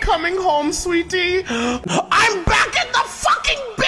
coming home, sweetie? I'm back in the fucking